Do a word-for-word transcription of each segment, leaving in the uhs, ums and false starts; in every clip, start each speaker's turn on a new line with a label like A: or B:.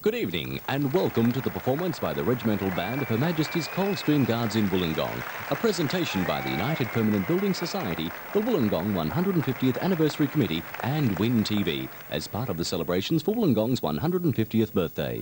A: Good evening and welcome to the performance by the Regimental Band of Her Majesty's Coldstream Guards in Wollongong, a presentation by the United Permanent Building Society, the Wollongong one hundred fiftieth Anniversary Committee and Win T V as part of the celebrations for Wollongong's one hundred fiftieth birthday.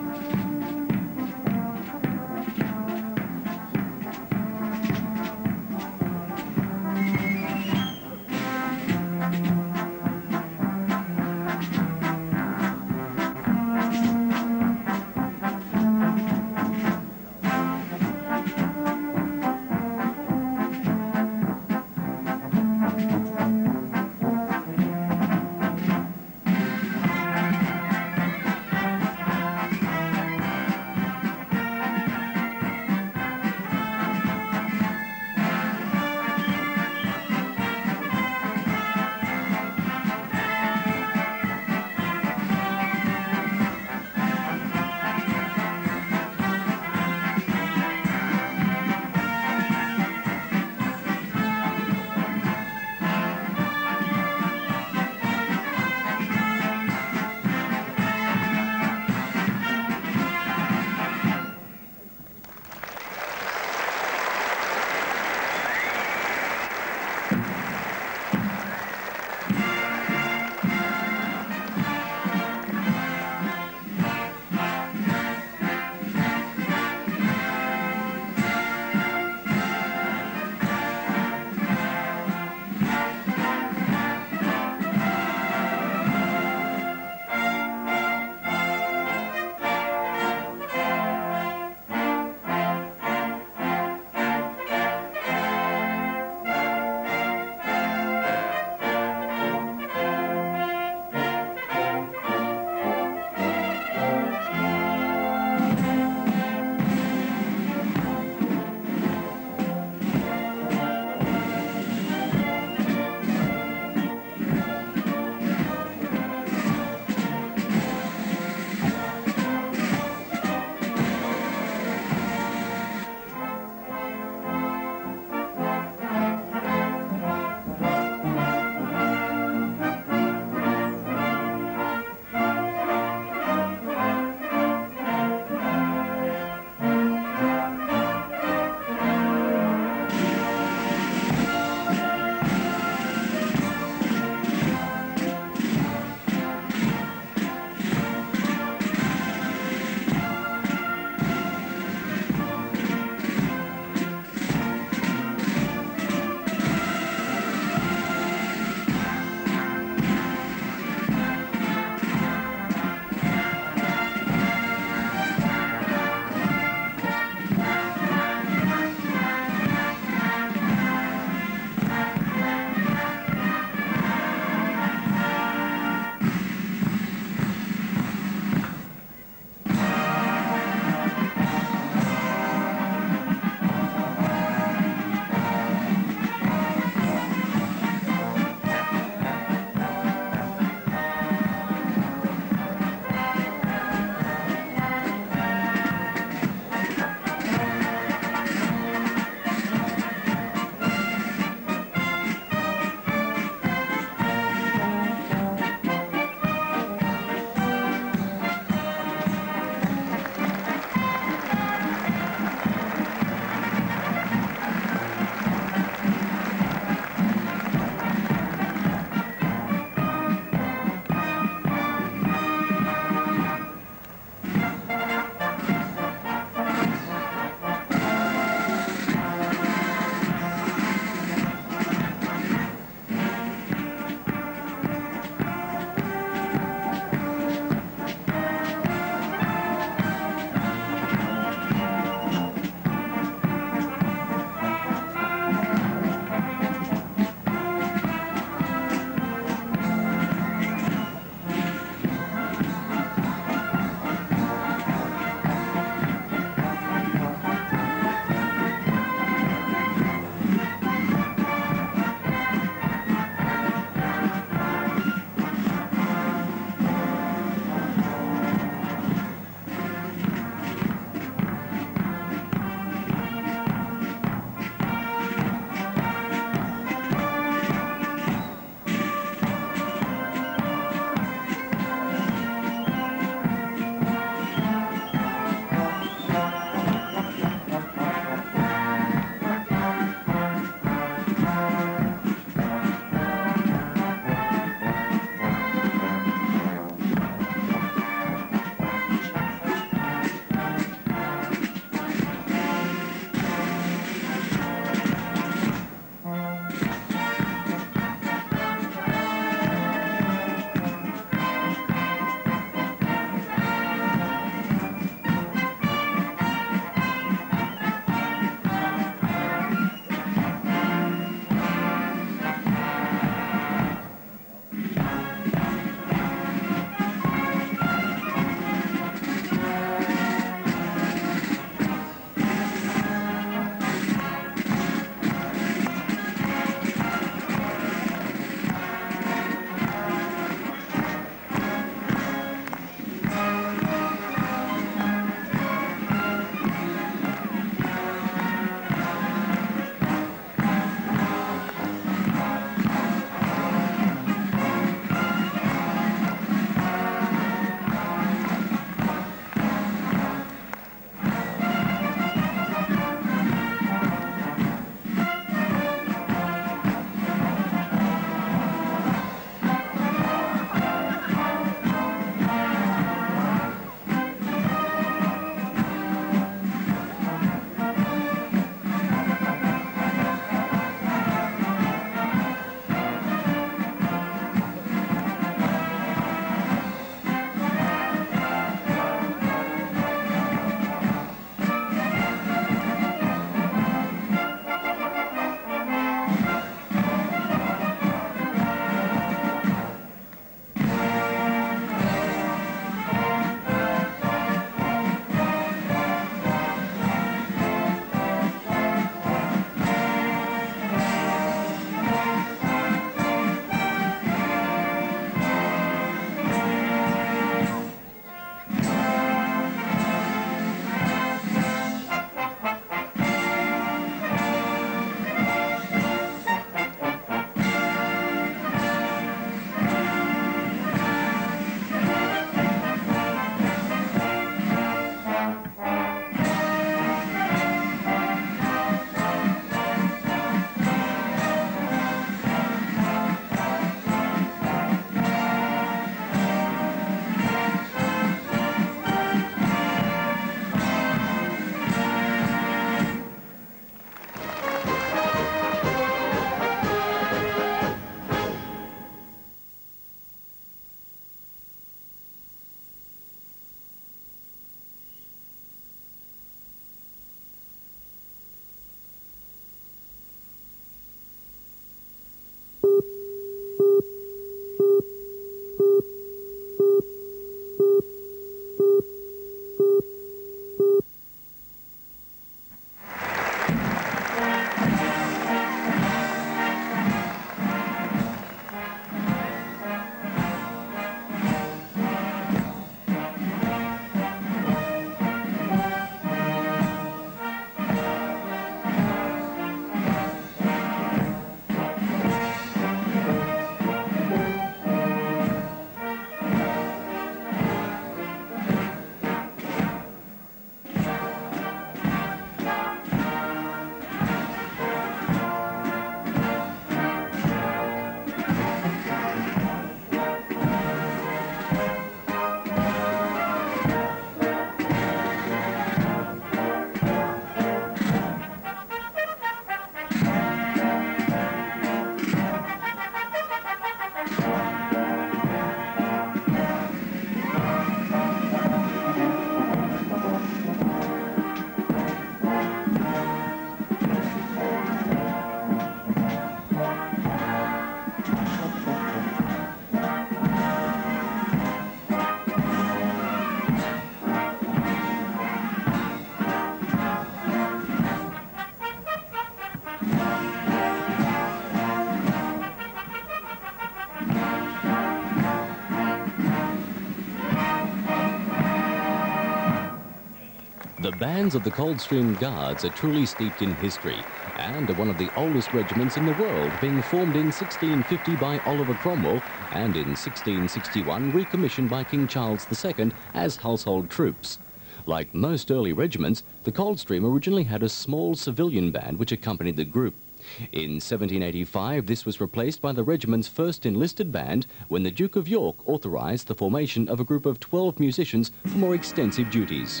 A: The bands of the Coldstream Guards are truly steeped in history and are one of the oldest regiments in the world, being formed in sixteen fifty by Oliver Cromwell and in sixteen sixty-one recommissioned by King Charles the Second as household troops. Like most early regiments, the Coldstream originally had a small civilian band which accompanied the group. In seventeen eighty-five, this was replaced by the regiment's first enlisted band when the Duke of York authorised the formation of a group of twelve musicians for more extensive duties.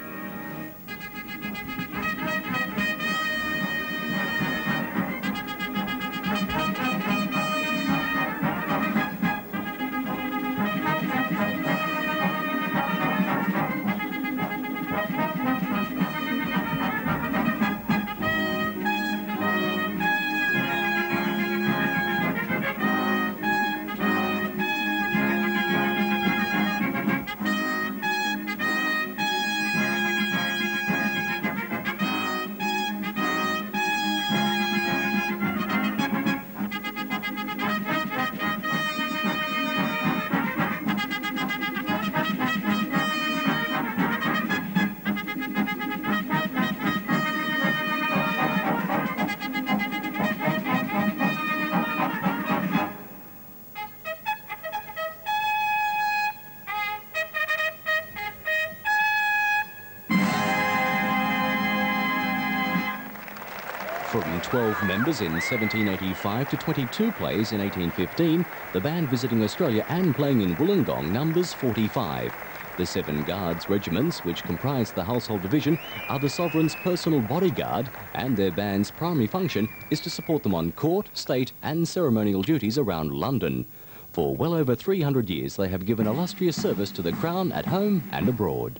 A: From twelve members in seventeen eighty-five to twenty-two players in eighteen fifteen, the band visiting Australia and playing in Wollongong numbers forty-five. The seven Guards regiments, which comprise the Household Division, are the Sovereign's personal bodyguard, and their band's primary function is to support them on court, state and ceremonial duties around London. For well over three hundred years, they have given illustrious service to the Crown at home and abroad.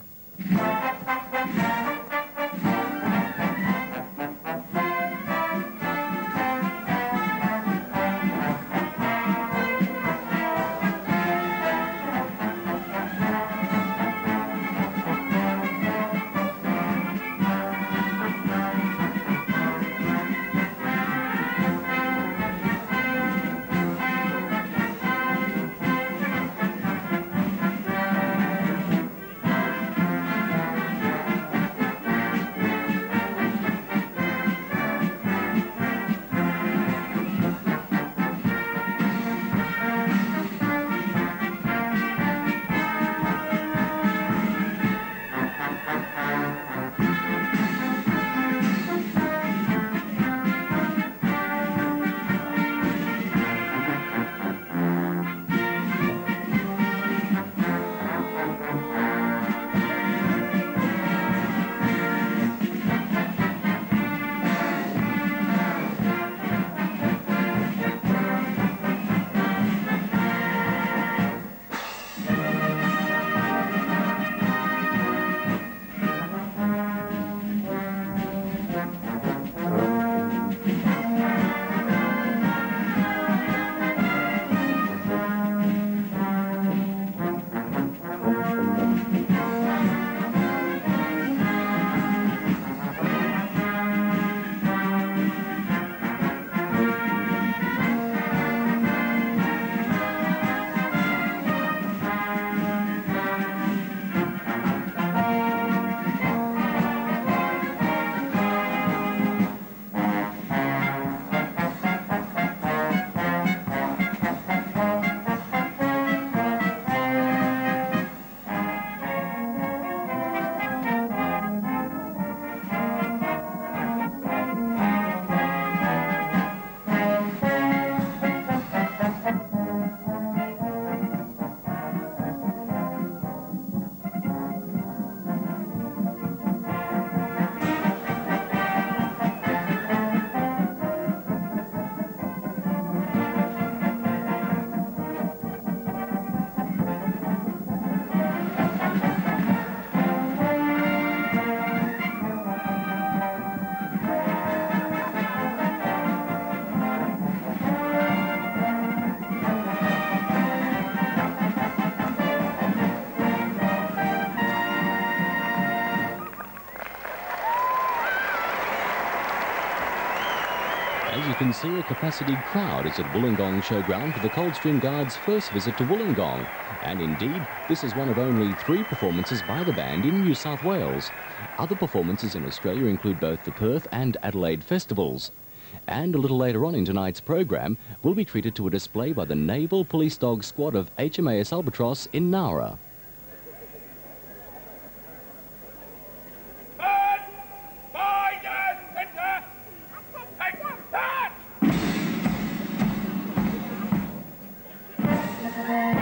A: can see a capacity crowd is at Wollongong Showground for the Coldstream Guards' first visit to Wollongong. And indeed, this is one of only three performances by the band in New South Wales. Other performances in Australia include both the Perth and Adelaide festivals. And a little later on in tonight's program, we'll be treated to a display by the Naval Police Dog Squad of H M A S Albatross in Nowra.
B: Thank you.